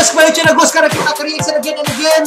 guys, kembali di channel gue. Sekarang kita akan reaction again and again.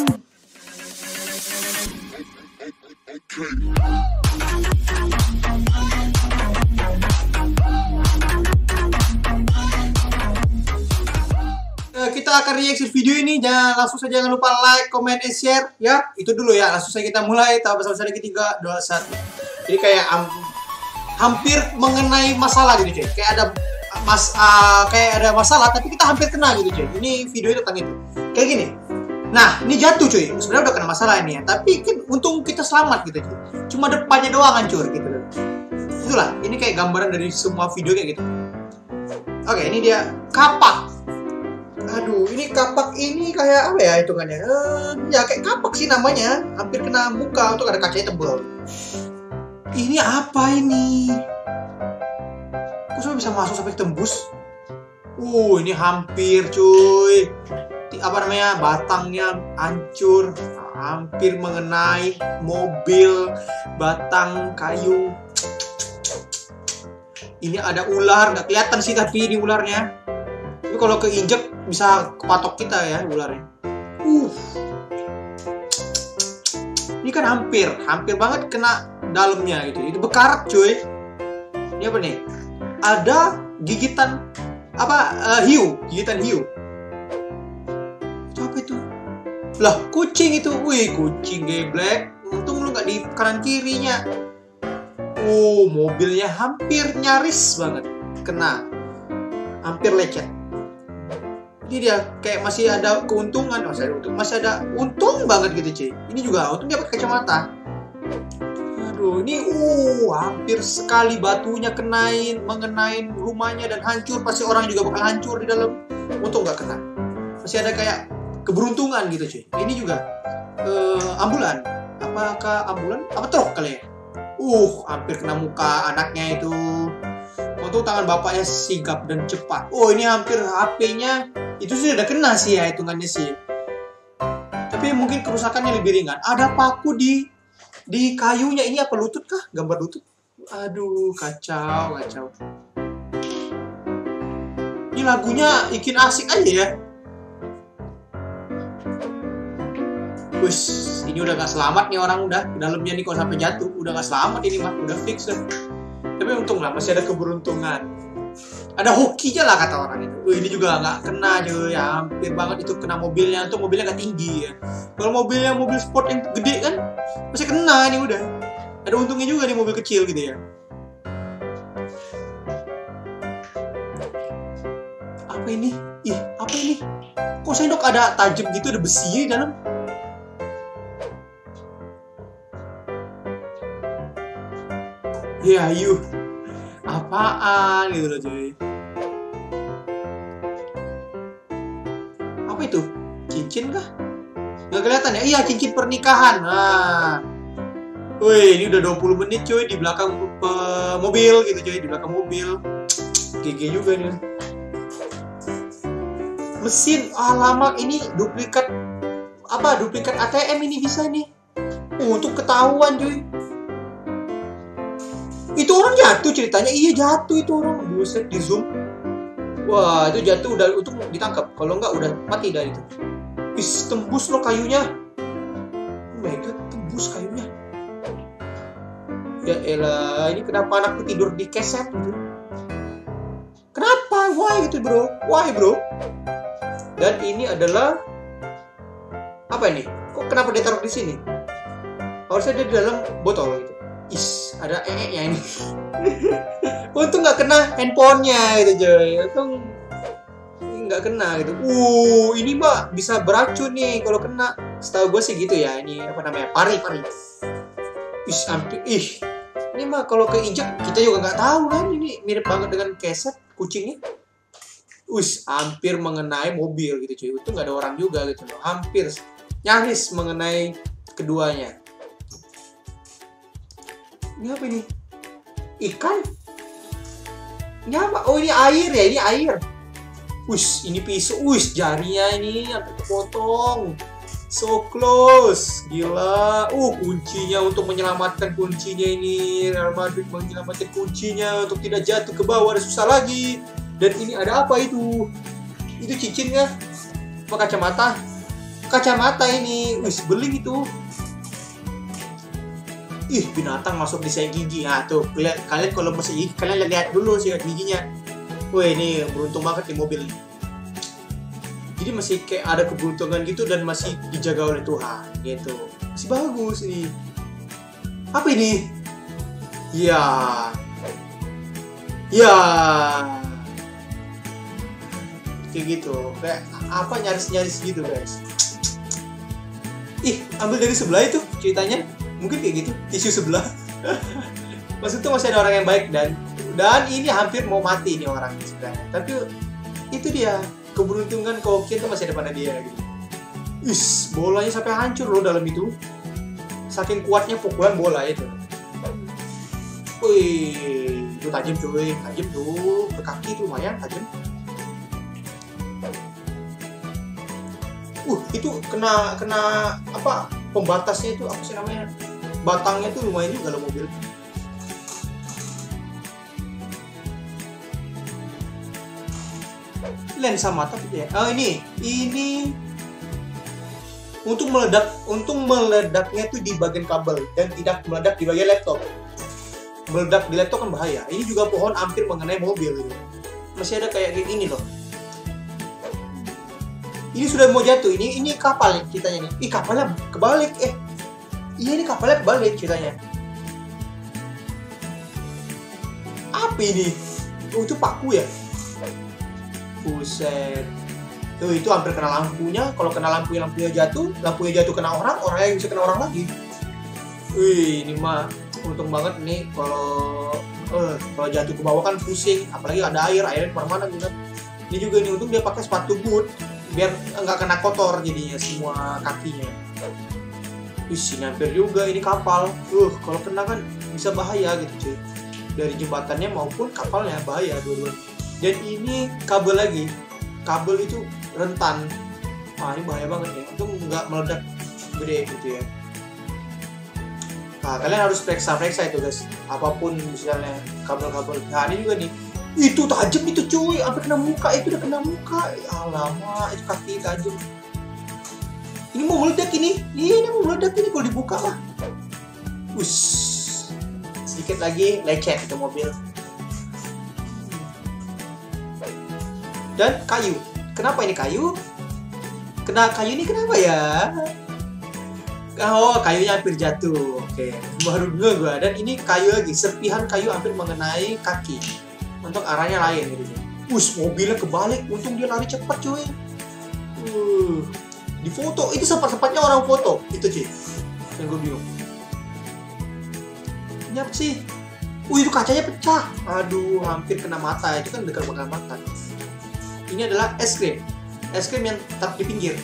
Kita akan reaction video ini. Jangan lupa like, comment, and share. Ya, itu dulu ya. Langsung saja kita mulai. Tahu bersama lagi 3, 2, 1. Jadi kayak hampir mengenai masalah gitu cuy. Kayak ada masalah tapi kita hampir kena gitu cuy. Ini video tentang itu. Kayak gini. Nah, ini jatuh cuy. Sebenarnya udah kena masalah ini ya. Tapi kan untung kita selamat gitu cuy. Cuma depannya doang hancur gitu. Itulah, ini kayak gambaran dari semua video kayak gitu. Oke, ini dia kapak. Aduh, ini kapak ini kayak apa ya hitungannya? Ya kayak kapak sih namanya. Hampir kena muka, untuk ada kacanya tebal. Ini apa ini? Kok sampai bisa masuk sampai tembus? Ini hampir cuy. Apa namanya? Batangnya hancur. Hampir mengenai mobil, batang kayu. Ini ada ular, nggak kelihatan sih tapi ini ularnya. Tapi kalau keinjek bisa kepatok kita ya ularnya. Ini kan hampir banget kena dalamnya gitu. Itu bekarat cuy. Ini apa nih? Ada gigitan hiu, gigitan hiu. Itu apa itu? Lah, kucing itu. Wih, kucing geblek. Untung lu nggak di kanan kirinya. Mobilnya hampir nyaris banget kena. Hampir lecet. Ini dia kayak masih ada keuntungan, masih ada untung banget gitu cuy. Ini juga untung dia pakai kacamata. Aduh, ini hampir sekali batunya mengenai rumahnya dan hancur. Pasti orang juga bakal hancur di dalam. Untung nggak kena. Masih ada kayak keberuntungan gitu cuy. Ini juga ambulan. Apakah ambulan? Apa truk kali ya? Hampir kena muka anaknya itu. Untung tangan bapaknya sigap dan cepat. Ini hampir HP-nya itu sudah kena sih ya hitungannya sih. Tapi mungkin kerusakannya lebih ringan. Ada paku di kayunya. Ini apa, lutut kah? Gambar lutut. Aduh, kacau. Ini lagunya bikin asik aja ya. Ini udah gak selamat nih orang udah. Dalamnya nih kalau sampai jatuh udah gak selamat ini mah. Udah fix lah. Tapi untung lah masih ada keberuntungan. Ada hokinya lah kata orang itu. Ini juga nggak kena cuy. Ya, hampir banget itu kena mobilnya. Untung mobilnya nggak tinggi ya. Kalau mobilnya mobil sport yang gede kan masih kena nih udah. Ada untungnya juga nih mobil kecil gitu ya. Apa ini? Apa ini? Kok sendok ada tajam gitu, ada besi di dalam? Ya, apaan gitu loh cuy. Apa itu? Cincin kah? Nggak kelihatan ya? Iya, cincin pernikahan. Wih, ini udah 20 menit cuy di belakang mobil gitu cuy, di belakang mobil. GG juga nih. Mesin, alamak, ini duplikat ATM ini bisa nih. Untuk ketahuan cuy. Itu orang jatuh ceritanya. Iya, jatuh itu orang. Buset, di zoom. Wah, itu jatuh udah untuk ditangkap. Kalau enggak udah mati dah itu. Tembus loh kayunya. Oh my god, tembus kayunya. Ya elah, ini kenapa anakku tidur di keset gitu? Kenapa? Why gitu bro? Why bro? Dan ini adalah apa ini? Kok kenapa dia taruh di sini? Harusnya dia di dalam botol gitu. Ada nya ini. Untung nggak kena handphonenya gitu coy. Untung nggak kena gitu. Ini mah bisa beracun nih kalau kena. Setahu gue sih gitu ya. Ini apa namanya? Pari. Ini mah kalau keinjak kita juga nggak tahu kan. Ini mirip banget dengan keset kucingnya. Hampir mengenai mobil gitu cuy. Untung nggak ada orang juga gitu loh. Hampir nyaris mengenai keduanya. Ini apa ini? Ikan? Ini apa? Ini air ya, ini air. Ini pisau. Jarinya ini sampai kepotong. So close. Gila. Kuncinya untuk menyelamatkan kuncinya ini. Real Madrid menyelamatkan kuncinya untuk tidak jatuh ke bawah dan susah lagi. Dan ini ada apa itu? Itu cincinnya. Apa kacamata? Kacamata ini, wis beling itu. Ih, binatang masuk di sikat gigi. Nah, tuh kalian kalau masih gigi, kalian lihat dulu sikat giginya. Wih, ini beruntung banget di mobil. Jadi masih kayak ada keberuntungan gitu dan masih dijaga oleh Tuhan gitu. Masih bagus ini. Apa ini? Ya. Ya. Kayak gitu. Kayak apa nyaris-nyaris gitu, guys. Ih, ambil dari sebelah itu ceritanya. Mungkin kayak gitu, tisu sebelah. Maksudnya masih ada orang yang baik dan ini hampir mau mati nih orang sebenarnya. Tapi itu dia, keberuntungan koki itu masih ada pada dia gitu. Is, bolanya sampai hancur loh dalam itu. Saking kuatnya pukulan bola itu. Wih, itu tajam cuy, tajam tuh, ke kaki tuh lumayan tajam. Itu kena apa pembatasnya itu apa sih namanya? Batangnya tuh lumayan juga loh mobil. Lensa mata gitu ya. Oh ini untuk meledaknya tuh di bagian kabel dan tidak meledak di bagian laptop. Meledak di laptop kan bahaya. Ini juga pohon hampir mengenai mobil gitu. Masih ada kayak gini loh. Ini sudah mau jatuh. Ini kapal ceritanya nih. Ih, kapalnya kebalik. Iya, ini kapalnya kebalik ceritanya. Apa ini? Oh, itu paku ya? Buset. Tuh, itu hampir kena lampunya. Kalau kena lampunya jatuh kena orang, orangnya bisa kena orang lagi. Wih, ini mah untung banget nih kalau jatuh ke bawah kan pusing, apalagi ada airnya kemana-mana gitu. Ini juga nih untung dia pakai sepatu boot biar nggak kena kotor jadinya semua kakinya. Wih, hampir juga ini kapal. Kalau kena kan bisa bahaya gitu cuy. Dari jembatannya maupun kapalnya bahaya dua-duanya. Dan ini kabel lagi. Kabel itu rentan. Ini bahaya banget ya. Untung nggak meledak gede gitu ya. Nah, kalian harus periksa itu guys. Apapun misalnya kabel-kabel. Nah, ini juga nih. Itu tajam itu cuy, sampai kena muka, itu udah kena muka. Alamak, itu kaki tajam. Ini mau meledak ini. Ini mau meledak ini kalau dibuka lah. Ush. Sedikit lagi lecet itu mobil. Dan kayu. Kenapa ini kayu? Kayu ini kenapa ya? Oh, kayunya hampir jatuh. Oke, baru dua gua. Dan ini kayu lagi, serpihan kayu hampir mengenai kaki. Untuk arahnya lain gitu. Mobilnya kebalik, untung dia lari cepat cuy. Di foto, itu sempat-sempatnya orang foto. Itu cuy, yang gue bingung. Ini apa sih? Itu kacanya pecah. Aduh, hampir kena mata. Itu kan dekat dengan mata. Ini adalah es krim yang tetap di pinggir.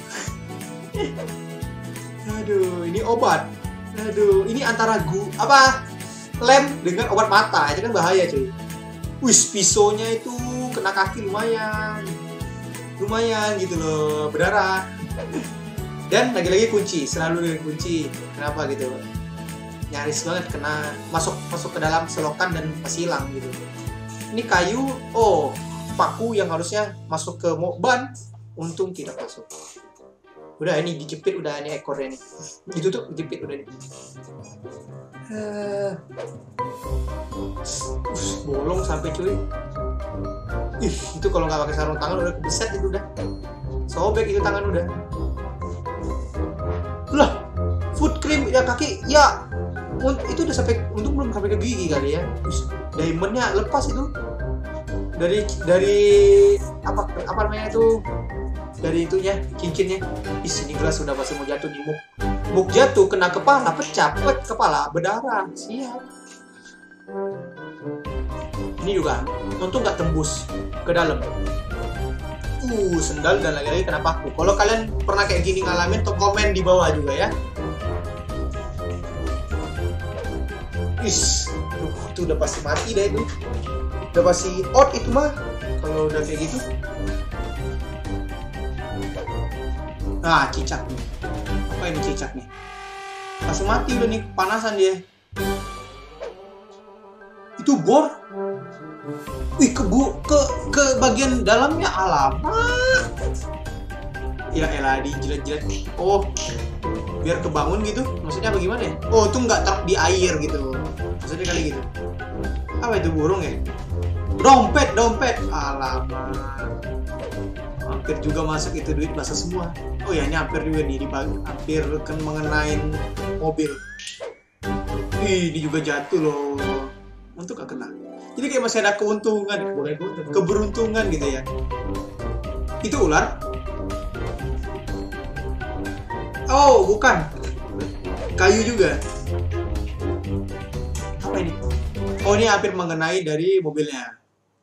Aduh, ini obat. Aduh, ini antara lem dengan obat mata. Itu kan bahaya cuy. Pisaunya itu kena kaki lumayan gitu loh, berdarah. Dan lagi-lagi kunci, selalu dengan kunci. Kenapa gitu? Nyaris banget kena masuk ke dalam selokan dan masih hilang gitu. Ini kayu, paku yang harusnya masuk ke ban, untung tidak masuk. Udah ini dijepit, udah ini ekornya nih. Gitu tuh dijepit udah nih. Bolong sampai cuy. Itu kalau nggak pakai sarung tangan udah kebeset itu udah. Sobek itu tangan udah. Lah, foot cream ya kaki ya. Itu udah sampai, untung belum sampai ke gigi kali ya. Diamondnya lepas itu. Dari apa namanya itu? Dari itunya, cincinnya. Ini gelas sudah pasti mau jatuh nih. Muk jatuh kena kepala, pecah, kepala berdarah. Siap. Ini juga, untung nggak tembus ke dalam. Sendal dan lagi-lagi kena paku. Kalau kalian pernah kayak gini ngalamin, tuh komen di bawah juga ya. Itu udah pasti mati dah itu. Udah pasti out itu mah. Kalau udah kayak gitu. Cicak nih. Apa ini cicak nih? Langsung mati udah nih, panasan dia. Itu bor. Ke bagian dalamnya, alamak. Ya elah, dijilat-jilat. Oh, biar kebangun gitu? Maksudnya apa gimana ya? Oh, itu nggak truk di air gitu. Maksudnya kali gitu. Apa itu, burung ya? Dompet. Alamak. Hampir juga masuk itu, duit basah semua. Oh ya, ini hampir juga nih, hampir kan mengenain mobil. Ini juga jatuh loh. Untuk gak kena. Jadi kayak masih ada keuntungan, keberuntungan gitu ya. Itu ular? Oh, bukan. Kayu juga. Apa ini? Oh, ini hampir mengenai dari mobilnya.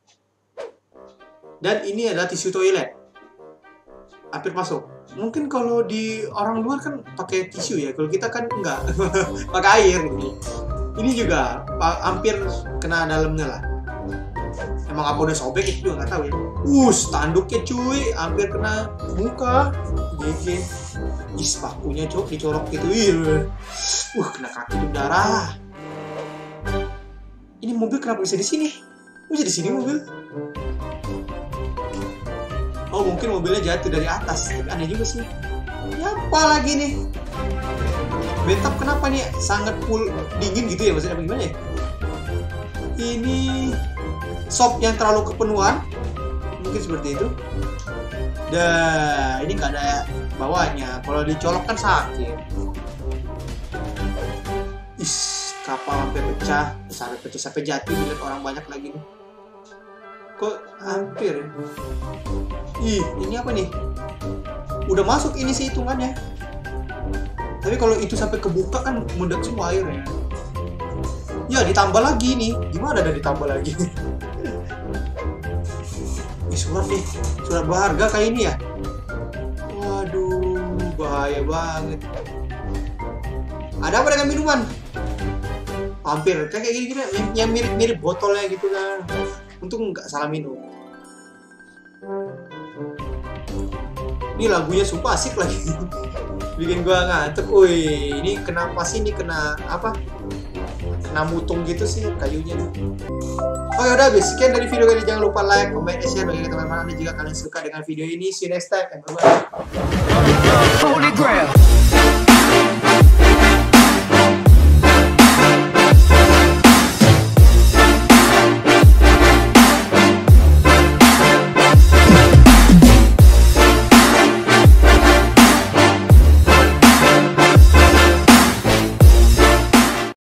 Dan ini adalah tisu toilet. Hampir masuk. Mungkin kalau di orang luar kan pakai tisu ya. Kalau kita kan enggak. Pakai air gitu. Ini juga hampir kena dalamnya lah. Emang apa udah sobek itu juga nggak tahu ya. Tanduknya cuy, hampir kena muka. GG. Pakunya dicorok gitu. Kena kaki tuh darah. Ini mobil kenapa bisa di sini? Bisa di sini mobil? Oh, mungkin mobilnya jatuh dari atas. Tapi aneh juga sih. Ya apa lagi nih? Betap kenapa nih sangat dingin gitu ya, maksudnya gimana ya? Ini sop yang terlalu kepenuhan, mungkin seperti itu. Dah, ini nggak ada bawahnya. Kalau dicolok kan sakit. Kapal sampai pecah, sampai jatuh, dilihat orang banyak lagi nih. Kok hampir ya? Ini apa nih? Udah masuk ini sih hitungannya. Tapi kalau itu sampai kebuka kan meledak semua airnya. Ya ditambah lagi nih. Gimana ada ditambah lagi? Surat nih. Surat berharga kayak ini ya. Waduh, bahaya banget. Ada apa dengan minuman? Hampir kayak gini yang mirip botolnya gitu kan. Untung nggak salah minum. Ini lagunya sumpah asik lagi. Bikin gua ngantuk. Ini kenapa sih ini kena apa? Kena mutung gitu sih kayunya nih. Oh ya udah, sekian dari video kali. Jangan lupa like, comment, share bagi teman-teman jika kalian suka dengan video ini. See you next time and bye-bye.